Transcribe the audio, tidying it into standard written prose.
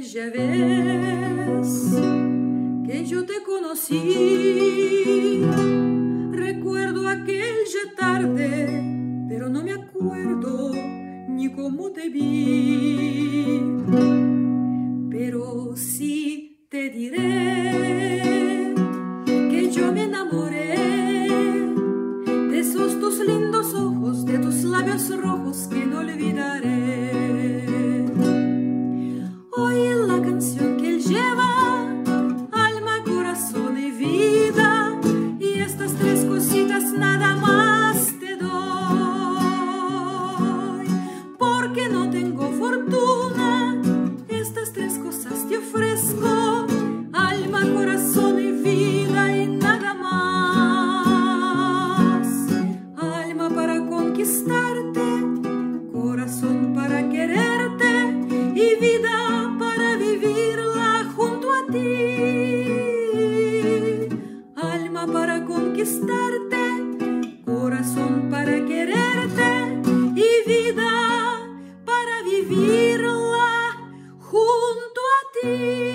aquella vez que yo te conocí. Recuerdo aquella tarde, pero no me acuerdo ni cómo te vi. Pero sí te diré que yo me enamoré de esos tus lindos ojos, de tus labios rojos que no olvidaré. Oye la canción que él lleva, alma, corazón y vida, y estas tres cositas nada más te doy. Porque no tengo fortuna, estas tres cosas te ofrezco, alma, corazón y vida y nada más. Alma para conquistarte, corazón para quererte y vida para vivirla junto a ti. Alma para conquistarte, corazón para quererte y vida para vivirla junto a ti.